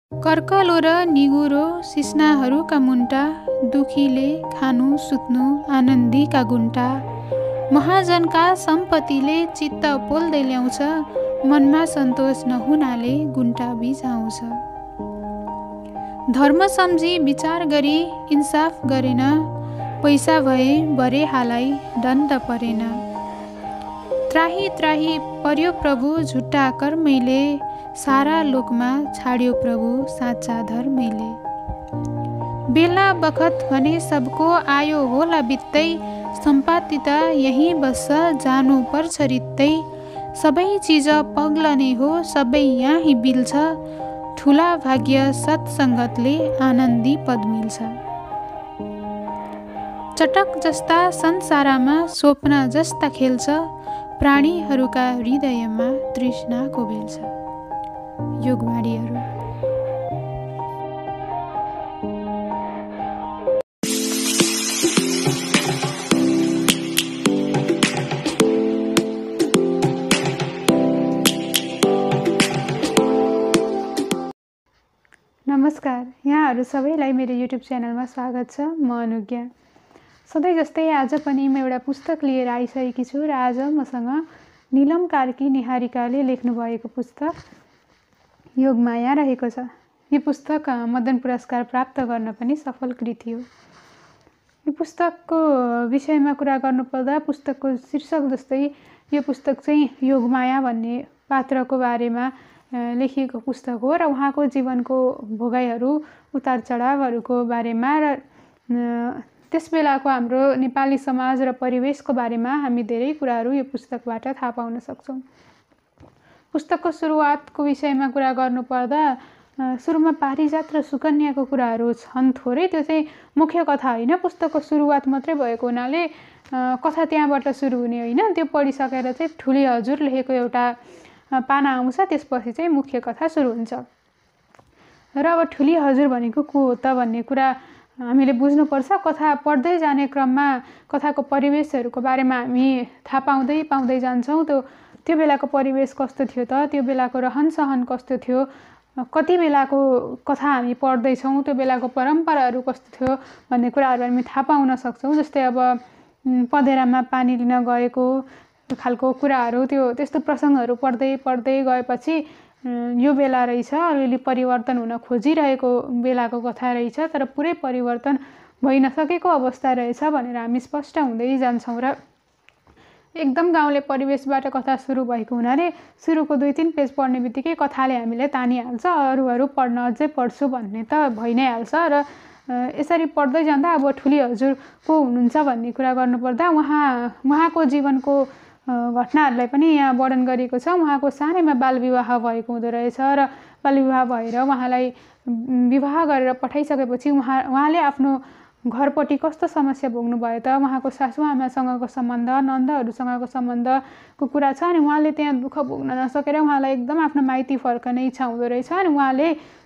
कर्कलो र निगुरो सिस्नाहरूका मुन्टा, दुखीले खानु सुत्नु आनन्दीका गुन्टा। महाजनका सम्पत्तिले चित्त पोल्दै ल्याउँछ, मनमा सन्तोष नहुनाले गुन्टा बीज आउँछ। धर्म सम्झी विचार गरी इन्साफ गरेन, पैसा भए बरे हालाई दण्ड परेन। त्राही त्राही पर्यो प्रभु झुट्टा कर्मैले, सारा लोकमा छाड्यो प्रभु साँचा धर्मैले। बेला बखत भने सबको आयो होला बित्तै, सम्पत्ति त यहीँ बस्छ जानु पर्छ रित्तै। सबै चिज पग्लने हो सबै यहीँ बिल्छ, ठुला भाग्य सत्सङ्गतले आनन्दी पद मिल्छ। चटक जस्ता संसारमा स्वप्न जस्ता खेल्छ, प्राणीहरूका हृदयमा तृष्णाको भेल्छ। योगवाणीहरू। नमस्कार, यहाँहरू सबैलाई मेरो युट्युब च्यानलमा स्वागत छ। म अनुज्ञा। सधैँ जस्तै आज पनि म एउटा पुस्तक लिएर आइसकेकी छु र आज मसँग नीलम कार्की निहारिकाले लेख्नुभएको पुस्तक योगमाया रहेको छ। यो पुस्तक मदन पुरस्कार प्राप्त गर्न पनि सफल कृति हो। यो पुस्तकको विषयमा कुरा गर्नुपर्दा पुस्तकको शीर्षक जस्तै यो पुस्तक चाहिँ योगमाया भन्ने पात्रको बारेमा लेखिएको पुस्तक हो र उहाँको जीवनको भोगाइहरू उतार चढावहरूको बारेमा र त्यस बेलाको हाम्रो नेपाली समाज र परिवेशको बारेमा हामी धेरै कुराहरू यो पुस्तकबाट थाहा पाउन सक्छौँ। पुस्तकको सुरुवातको विषयमा कुरा गर्नुपर्दा सुरुमा पारिजात र सुकन्याको कुराहरू छन् थोरै, त्यो चाहिँ मुख्य कथा होइन, पुस्तकको सुरुवात मात्रै भएको हुनाले कथा त्यहाँबाट सुरु हुने होइन। त्यो पढिसकेर चाहिँ ठुली हजुर लेखेको एउटा पाना आउँछ, त्यसपछि चाहिँ मुख्य कथा सुरु हुन्छ। र अब ठुली हजुर भनेको को हो त भन्ने कुरा हामीले बुझ्नुपर्छ। कथा पढ्दै जाने क्रममा कथाको परिवेशहरूको बारेमा हामी थाहा पाउँदै जान्छौँ। त्यो बेलाको परिवेश कस्तो थियो त, त्यो बेलाको रहनसहन कस्तो थियो, कति बेलाको कथा हामी पढ्दैछौँ, त्यो बेलाको परम्पराहरू कस्तो थियो भन्ने कुराहरू हामी थाहा पाउन सक्छौँ। जस्तै अब पँधेरामा पानी लिन गएको खालको कुराहरू, त्यस्तो प्रसङ्गहरू पढ्दै गएपछि यो बेला रहेछ, अलिअलि परिवर्तन हुन खोजिरहेको बेलाको कथा रहेछ, तर पुरै परिवर्तन भइ नसकेको अवस्था रहेछ भनेर हामी स्पष्ट हुँदै जान्छौँ। र एकदम गाउँले परिवेशबाट कथा सुरु भएको हुनाले सुरुको 2-3 पेज पढ्ने बित्तिकै कथाले हामीलाई तानिहाल्छ, अरू पढ्न अझै पढ्छु भन्ने त भइ नै हाल्छ। र यसरी पढ्दै जाँदा अब ठुली हजुर को हुनुहुन्छ भन्ने कुरा गर्नुपर्दा उहाँको जीवनको घटनाहरूलाई पनि यहाँ वर्णन गरिएको छ। उहाँको सानैमा बालविवाह भएको हुँदो रहेछ र बालविवाह भएर उहाँलाई विवाह गरेर पठाइसकेपछि उहाँले आफ्नो घरपट्टि कस्तो समस्या भोग्नु भयो त, उहाँको सासूआमासँगको सम्बन्ध, नन्दहरूसँगको सम्बन्धको कुरा छ। अनि उहाँले त्यहाँ दुःख भोग्न नसकेर उहाँलाई एकदम आफ्नो माइती फर्कने इच्छा हुँदो रहेछ। अनि उहाँले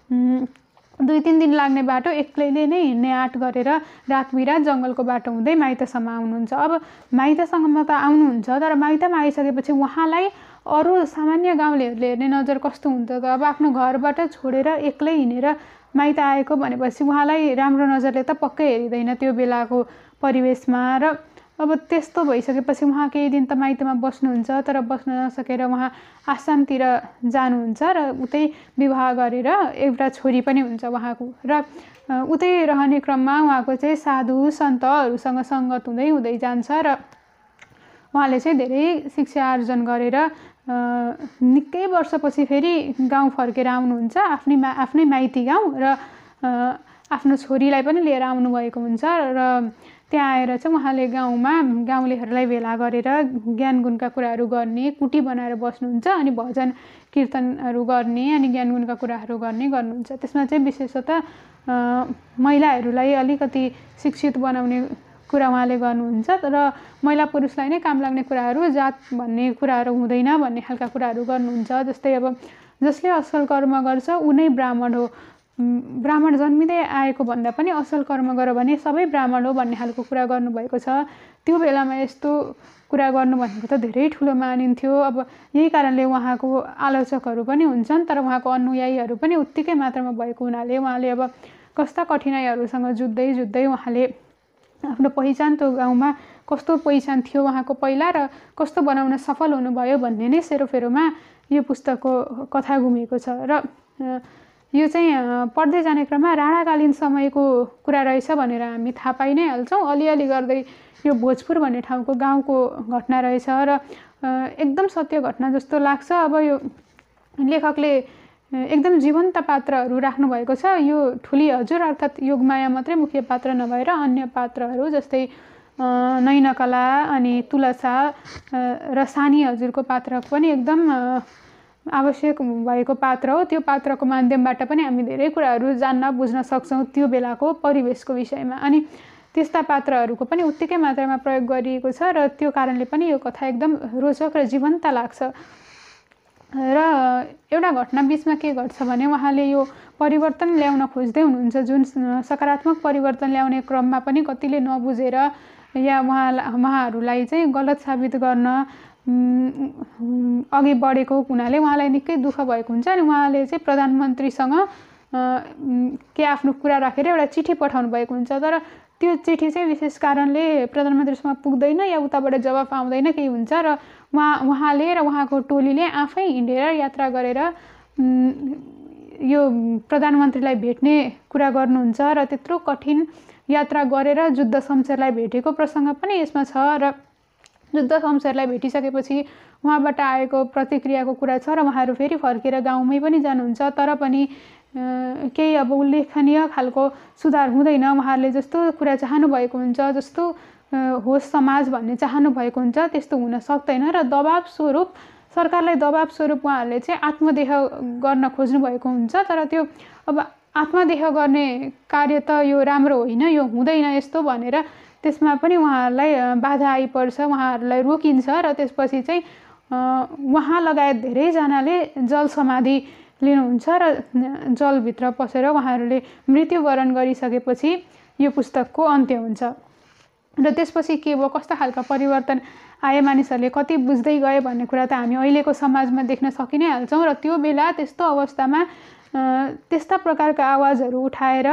2-3 दिन लाग्ने बाटो एक्लैले नै हिँड्ने आँट गरेर रात बिरात जङ्गलको बाटो हुँदै माइतसम्म आउनुहुन्छ। अब माइतसम्म त आउनुहुन्छ, तर माइतमा आइसकेपछि उहाँलाई अरू सामान्य गाउँलेहरूले हेर्ने नजर कस्तो हुन्छ त, अब आफ्नो घरबाट छोडेर एक्लै हिँडेर माइत आएको भनेपछि उहाँलाई राम्रो नजरले त पक्कै हेरिँदैन त्यो बेलाको परिवेशमा। र अब त्यस्तो भइसकेपछि उहाँ केही दिन त माइतमा बस्नुहुन्छ, तर बस्न नसकेर उहाँ आसामतिर जानुहुन्छ र उतै विवाह गरेर एउटा छोरी पनि हुन्छ उहाँको। र उतै रहने क्रममा उहाँको चाहिँ साधु सन्तहरूसँग सङ्गत हुँदै जान्छ र उहाँले चाहिँ धेरै शिक्षा आर्जन गरेर निकै वर्षपछि फेरि गाउँ फर्केर आउनुहुन्छ, आफ्नै माइती गाउँ, र आफ्नो छोरीलाई पनि लिएर आउनुभएको हुन्छ। र त्यहाँ आएर चाहिँ उहाँले गाउँलेहरूलाई भेला गरेर ज्ञान गुणका कुराहरू गर्ने, कुटी बनाएर बस्नुहुन्छ, अनि भजन कीर्तनहरू गर्ने, अनि ज्ञान गुणका कुराहरू गर्नुहुन्छ। त्यसमा चाहिँ विशेषतः महिलाहरूलाई अलिकति शिक्षित बनाउने कुरा उहाँले गर्नुहुन्छ, तर महिला पुरुषलाई नै काम लाग्ने कुराहरू, जात भन्ने कुराहरू हुँदैन भन्ने खालका कुराहरू गर्नुहुन्छ। जस्तै अब जसले असल कर्म गर्छ ऊ नै ब्राह्मण हो, ब्राह्मण जन्मिँदै आएको भन्दा पनि असल कर्म गर भने सबै ब्राह्मण हो भन्ने खालको कुरा गर्नुभएको छ। त्यो बेलामा यस्तो कुरा गर्नु भनेको त धेरै ठुलो मानिन्थ्यो। अब यही कारणले उहाँको आलोचकहरू पनि हुन्छन्, तर उहाँको अनुयायीहरू पनि उत्तिकै मात्रामा भएको हुनाले उहाँले अब कस्ता कठिनाइहरूसँग जुझ्दै उहाँले आफ्नो पहिचान त्यो गाउँमा कस्तो पहिचान थियो उहाँको पहिला र कस्तो बनाउन सफल हुनुभयो भन्ने नै सेरोफेरोमा यो पुस्तकको कथा घुमेको छ। र यो चाहिँ पढ्दै जाने क्रममा राणाकालीन समयको कुरा रहेछ भनेर हामी थाहा पाइ नै हाल्छौँ। अलिअलि गर्दै यो भोजपुर भन्ने ठाउँको गाउँको घटना रहेछ र एकदम सत्य घटना जस्तो लाग्छ। अब यो लेखकले एकदम जीवन्त पात्रहरू राख्नुभएको छ। यो ठुली हजुर अर्थात् योगमाया मात्रै मुख्य पात्र नभएर अन्य पात्रहरू जस्तै नैनकला अनि तुलसा र सानी हजुरको पात्र पनि एकदम आवश्यक भएको पात्र हो। त्यो पात्रको माध्यमबाट पनि हामी धेरै कुराहरू जान्न बुझ्न सक्छौँ त्यो बेलाको परिवेशको विषयमा। अनि त्यस्ता पात्रहरूको पनि उत्तिकै मात्रामा प्रयोग गरिएको छ र त्यो कारणले पनि यो कथा एकदम रोचक र जीवन्त लाग्छ। र एउटा घटना बिचमा के घट्छ भने उहाँले यो परिवर्तन ल्याउन खोज्दै हुनुहुन्छ, जुन सकारात्मक परिवर्तन ल्याउने क्रममा पनि कतिले नबुझेर या उहाँहरूलाई चाहिँ गलत साबित गर्न अघि बढेको हुनाले उहाँलाई निकै दुःख भएको हुन्छ। अनि उहाँले चाहिँ प्रधानमन्त्रीसँग के आफ्नो कुरा राखेर एउटा चिठी पठाउनु भएको हुन्छ, तर त्यो चिठी चाहिँ विशेष कारणले प्रधानमन्त्रीसँग पुग्दैन या उताबाट जवाफ आउँदैन केही हुन्छ र उहाँले र उहाँको टोलीले आफै हिँडेर यात्रा गरेर यो प्रधानमन्त्रीलाई भेट्ने कुरा गर्नुहुन्छ र त्यत्रो कठिन यात्रा गरेर जुद्ध शमशेरलाई भेटेको प्रसङ्ग पनि यसमा छ। र जुद्ध शमशेरलाई भेटिसकेपछि उहाँबाट आएको प्रतिक्रियाको कुरा छ र उहाँहरू फेरि फर्केर गाउँमै पनि जानुहुन्छ, तर पनि केही अब उल्लेखनीय खालको सुधार हुँदैन। उहाँहरूले जस्तो कुरा चाहनु भएको हुन्छ, जस्तो होस् समाज भन्ने चाहनु भएको हुन्छ, त्यस्तो हुन सक्दैन र दबाब स्वरूप सरकारलाई दबाब स्वरूप उहाँहरूले चाहिँ आत्मदेह गर्न खोज्नु भएको हुन्छ। तर त्यो अब आत्मदेह गर्ने कार्य त यो राम्रो होइन, यो हुँदैन यस्तो भनेर त्यसमा पनि उहाँहरूलाई बाधा आइपर्छ, उहाँहरूलाई रोकिन्छ र त्यसपछि चाहिँ उहाँ लगायत धेरैजनाले जल समाधि लिनुहुन्छ र जलभित्र पसेर उहाँहरूले मृत्युवरण गरिसकेपछि यो पुस्तकको अन्त्य हुन्छ। र त्यसपछि के भयो, कस्ता खालका परिवर्तन आए, मानिसहरूले कति बुझ्दै गए भन्ने कुरा त हामी अहिलेको समाजमा देख्न सकि नै हाल्छौँ। र त्यो बेला त्यस्तो अवस्थामा त्यस्ता प्रकारका आवाजहरू उठाएर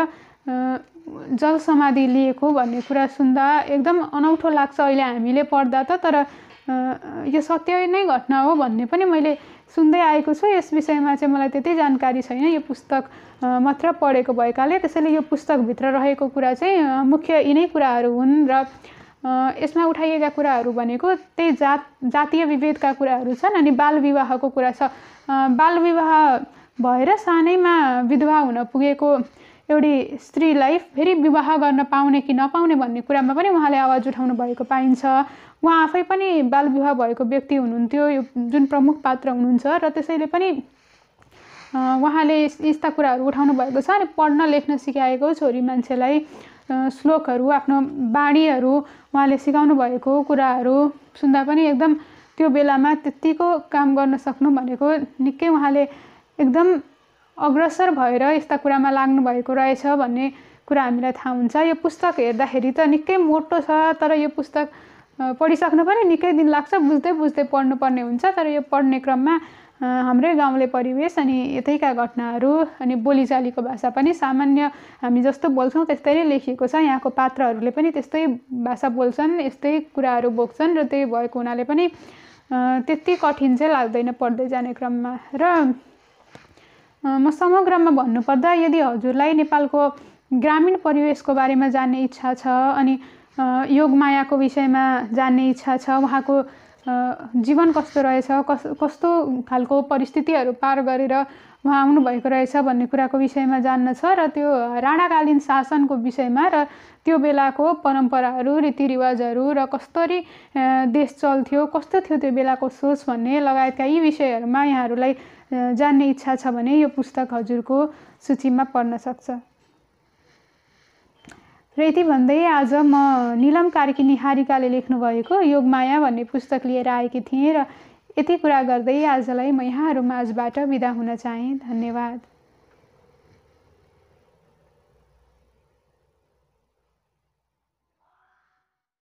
जल समाधि लिएको भन्ने कुरा सुन्दा एकदम अनौठो लाग्छ अहिले हामीले पढ्दा त, तर यो सत्य नै घटना हो भन्ने पनि मैले सुन्दै आएको छु। यस विषयमा चाहिँ मलाई त्यति जानकारी छैन, यो पुस्तक मात्र पढेको भएकाले। त्यसैले यो पुस्तकभित्र रहेको कुरा चाहिँ मुख्य यिनै कुराहरू हुन् र यसमा उठाइएका कुराहरू भनेको त्यही जातीय विभेदका कुराहरू छन्। अनि बालविवाहको कुरा छ। बालविवाह भएर सानैमा विधवा हुन पुगेको एउटी स्त्रीलाई फेरि विवाह गर्न पाउने कि नपाउने भन्ने कुरामा पनि उहाँले आवाज उठाउनु भएको पाइन्छ। उहाँ आफै पनि बालविवाह भएको व्यक्ति हुनुहुन्थ्यो, यो जुन प्रमुख पात्र हुनुहुन्छ, र त्यसैले पनि उहाँले यस्ता कुराहरू उठाउनु भएको छ। अनि पढ्न लेख्न सिकाएको छोरी मान्छेलाई श्लोकहरू, आफ्नो बाणीहरू उहाँले सिकाउनु भएको कुराहरू सुन्दा पनि एकदम त्यो बेलामा त्यतिको काम गर्न सक्नु भनेको निकै उहाँले एकदम अग्रसर भएर यस्ता कुरामा लाग्नु भएको रहेछ भन्ने कुरा हामीलाई थाहा हुन्छ। यो पुस्तक हेर्दाखेरि त निकै मोटो छ, तर यो पुस्तक पढिसक्न पनि निकै दिन लाग्छ, बुझ्दै बुझ्दै पढ्नुपर्ने हुन्छ। तर यो पढ्ने क्रममा हाम्रै गाउँले परिवेश अनि यतैका घटनाहरू अनि बोलीचालीको भाषा पनि सामान्य हामी जस्तो बोल्छौँ त्यस्तै नै लेखिएको छ। यहाँको पात्रहरूले पनि त्यस्तै भाषा बोल्छन्, यस्तै कुराहरू बोक्छन् र त्यही भएको हुनाले पनि त्यति कठिन चाहिँ लाग्दैन पढ्दै जाने क्रममा। र म समग्रमा भन्नुपर्दा यदि हजुरलाई नेपालको ग्रामीण परिवेशको बारेमा जान्ने इच्छा छ अनि योगमायाको विषयमा जान्ने इच्छा छ, उहाँको जीवन कस्तो रहेछ, कस्तो खालको परिस्थितिहरू पार गरेर उहाँ आउनुभएको रहेछ भन्ने कुराको विषयमा जान्न छ र त्यो राणाकालीन शासनको विषयमा र त्यो बेलाको परम्पराहरू, रीतिरिवाजहरू र कसरी देश चल्थ्यो, कस्तो थियो त्यो बेलाको सोच भन्ने लगायतका यी विषयहरूमा यहाँहरूलाई जान्ने इच्छा छ भने यो पुस्तक हजुरको सूचीमा पर्न सक्छ। र यति भन्दै आज म नीलम कार्की निहारिकाले लेख्नुभएको योगमाया भन्ने पुस्तक लिएर आएकी थिएँ र यति कुरा गर्दै आजलाई म यहाँहरू माझबाट बिदा हुन चाहेँ। धन्यवाद।